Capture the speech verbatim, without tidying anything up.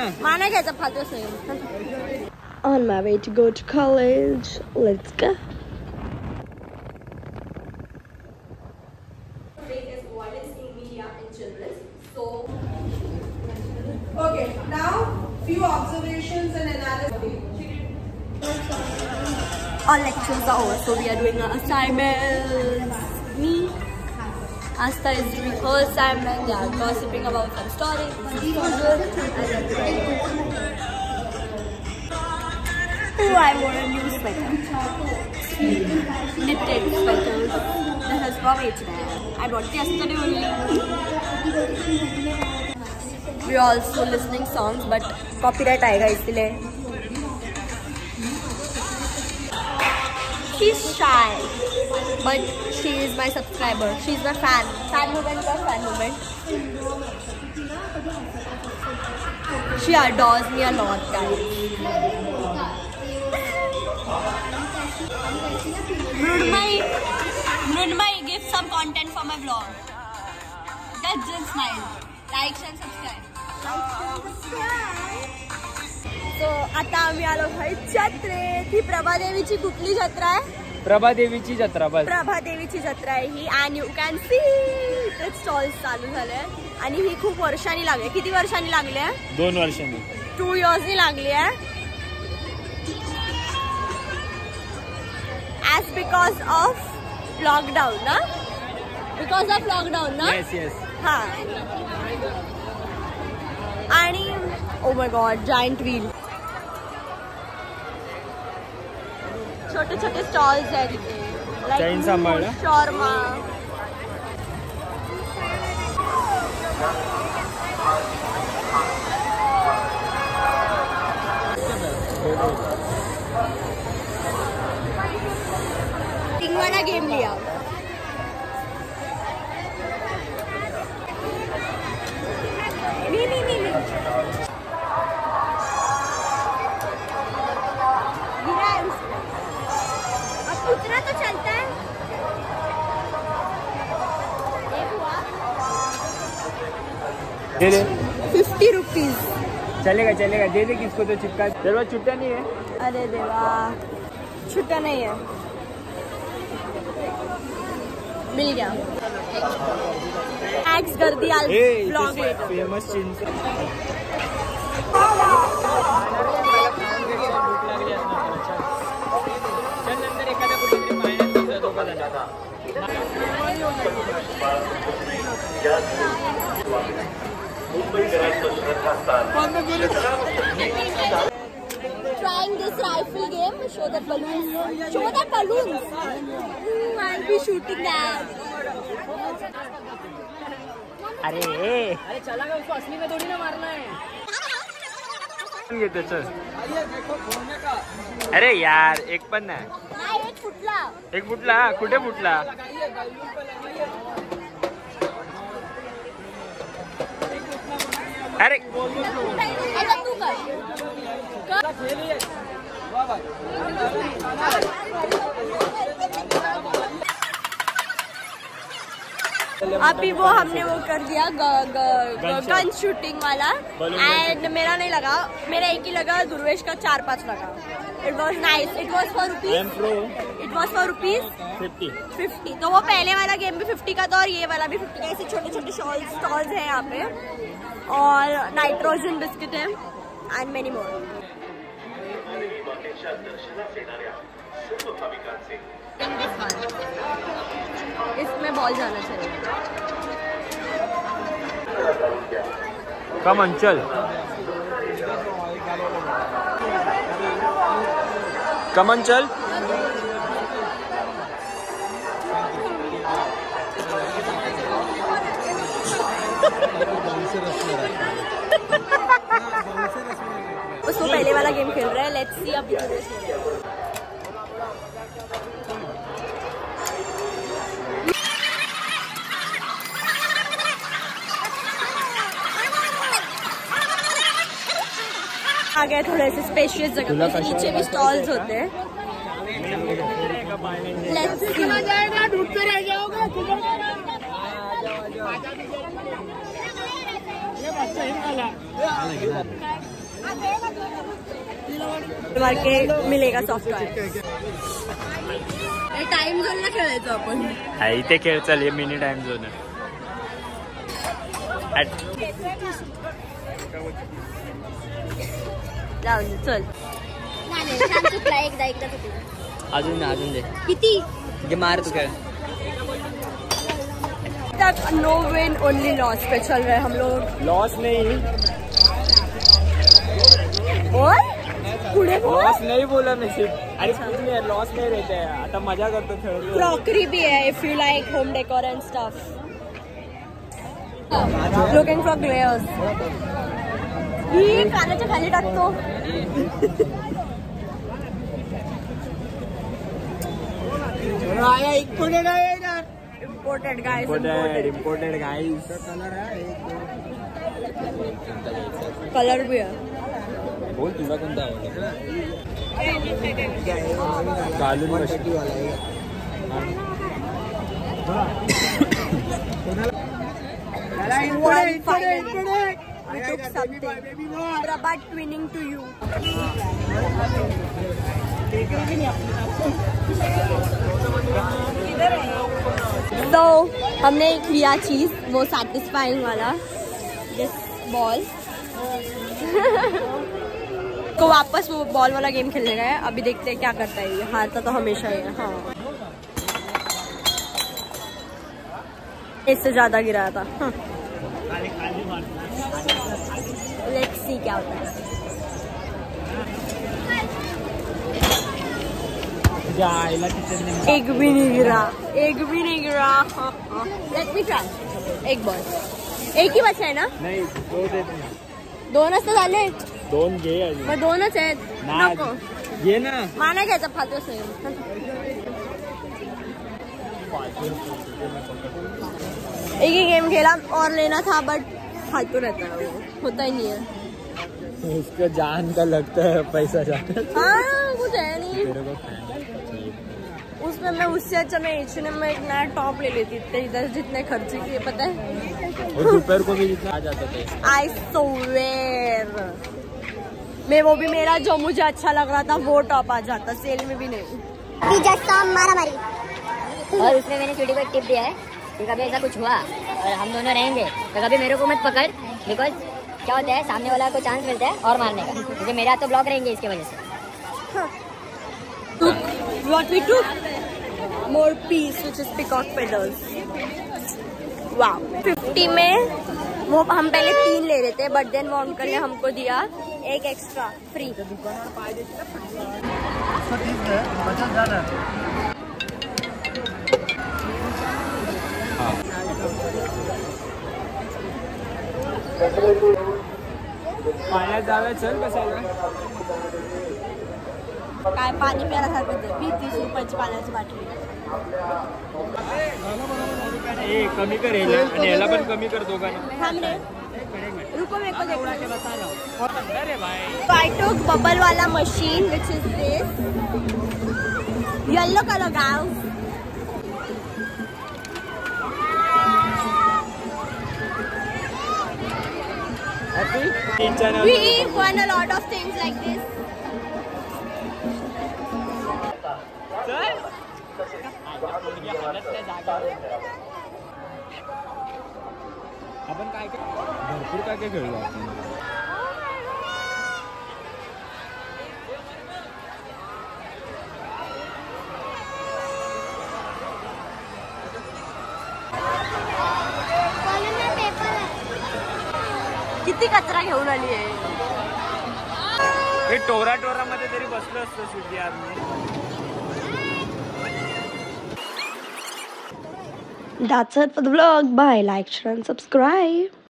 माना घ्यायचा फालतू same. On my way to go to college. Let's go. Okay, now few observations and analysis. All lectures are over, so we are doing our assignments. Me, Asta is doing her assignment. They are gossiping about some stories. Oh, I want a new sweater. Knitted sweater. That has from H and M. I bought it yesterday only. We are also listening songs, but copyright आएगा इसलिए. She's shy, but she is my subscriber. She's my fan. Fan moment or fan moment. She adores me a lot, guys. Mrudmai, Mrudmai, give some content for my vlog. That's just nice. Like and subscribe. So आता आम्ही आलो भाई जत्रेत. ही प्रभादेवीची कुठली जत्रा आहे? प्रभादेवीची जत्रा. बस प्रभादेवीची जत्रा आहे ही. अँड यू कॅन सी इथे स्टॉल्स चालू झाले आणि ही खूप वर्षांनी लागली. किती वर्षांनी लागली आहे? दोन वर्षांनी. टू इयर्सनी लागली आहे. ॲज बिकॉज ऑफ लॉकडाऊन ना? बिकॉज ऑफ लॉकडाऊन ना? Yes yes. हा. आणि oh my god giant wheel. छोटे छोटे स्टॉल्स आहेत इथे. चैन सांभाळा. शॉर्मा. टिंगवाना गेम लिया. नहीं नहीं नहीं नहीं. गिरा है उसको. अब उतना तो चलता है. एक हुआ. दे दे. Fifty rupees. चलेगा चलेगा. दे दे. किसको तो चिपका. तेरे पास छुट्टा नहीं है? अरे देवा, छुट्टा नहीं है. मिल गया. एक्स कर दिया ब्लॉग लेटर. फेमस चिंच. Trying this rifle game. Show the balloons. Show the balloons. Ooh, I'll be shooting that. अरे अरे चला गया. उसको असली में थोड़ी ना मारना है. अरे यार एक पण नाही. नाही एक फुटला. एक फुटला. कुठे फुटला? अरे आता तू कर. अभी वो हमने वो कर दिया गन शूटिंग वाला. एंड मेरा नहीं लगा. मेरा एक ही लगा. दुर्वेश का चार पांच लगा. It was nice. It was four rupees. It was four rupees fifty. Fifty. तो वो पहले वाला गेम भी फिफ्टी का था और ये वाला भी फिफ्टी का. ऐसे छोटे छोटे स्टॉल्स हैं यहाँ पे. और नाइट्रोजन बिस्किट है एंड मेनी मोर. इसमें बॉल जाना चाहिए. कम अंचल. कम अंचल. उसको पहले वाला गेम खेल रहा है. लेट्स सी अभी. आ गए थोड़े से स्पेशियस जगह पे. नीचे भी स्टॉल्स होते हैं. Let's see. जाएगा ढूंढते रह जाओगे. ये बच्चा ही वाला. मार के मिलेगा सॉफ्ट टॉय. टाइम झोन ला खेळायचो आपण. इथे खेळ चल, हे मिनी टाइम झोन आहे. जाऊन चल. चुकला एकदा एकदा चुकला. अजून अजून दे. किती घे मार तू खेळ. तक नो विन ओनली लॉस पे चल रहे हम लोग. लॉस नहीं, बोल पुढे बोल. लॉस नहीं बोला मैं सिर्फ. अरे कुछ नहीं, लॉस नहीं रहते हैं. आता मजा करतो खेळतो. क्रॉकरी भी है if you like home decor and stuff. Looking for glares. ही कानाच्या खाली टाकतो. Imported guys. Imported imported guys. Colour भी है. बोल तुला कोणता आवडला? घालून मस्ती वाला आहे. One final. We took something. Prabhat twinning to you. तो हमने एक लिया चीज, वो सैटिस्फाइंग वाला दिस बॉल को वापस वो बॉल वाला गेम खेलने गए. अभी देखते हैं क्या करता है. ये हारता तो हमेशा ही है. हाँ, इससे ज्यादा गिराया था. हाँ. लेट्स सी क्या होता है. एक भी नहीं गिरा, एक भी नहीं गिरा. Let me try. एक बॉल, एक ही बचा है ना? नाही, दो देत नाही. दोनच तर झाले. दोन घे. मग दोनच आहेत. नको घे ना. माना घ्यायचा फालतूच नाही. एक ही गेम खेला और लेना था बट फालतू रहता है, वो होता ही नहीं है. उसका जान का लगता है, पैसा जाता है. हाँ, कुछ है नहीं उसमें. मैं उससे अच्छा मैं एच एन एम में एक नया टॉप ले लेती थी. इधर जितने खर्चे किए पता है. और दोपहर को भी जितना आ जाता था. आई स्वेयर मैं वो भी मेरा जो मुझे अच्छा लग रहा था वो टॉप आ जाता, सेल में भी नहीं. मारा मारी. और उसमें मैंने स्वीटी को एक टिप दिया है कि कभी ऐसा कुछ हुआ और हम दोनों रहेंगे तो कभी मेरे को मत पकड़. बिकॉज क्या होता है, सामने वाला को चांस मिलता है और मारने का, क्योंकि मेरे हाथ तो ब्लॉक रहेंगे इसकी वजह से. What we took? More piece, which is peacock feathers. Wow. Fifty में वो हम पहले तीन ले रहे थे, बट देन वो अंकल ने हमको दिया एक एक्स्ट्रा फ्री. पाण्यात जाऊया चल. बसायला काय पाणी प्यायल्यासारखं ते वीस तीस रुपयाची पाण्याची बाटली. ए कमी कर याला, आणि याला पण कमी कर दोघांना. थांब रे, रुको मेरे को देखना. अरे भाई, I took bubble वाला machine which is this yellow color guys. happy? We won a lot of things like this. आपण काय काय भरपूर काय काय खेळलो आपण. किती कचरा घेऊन आली आहे. हे टोरा टोरा मध्ये तरी बसलो असतो सुद्धी आम्ही. That's it for the vlog. Bye. Like, share and subscribe.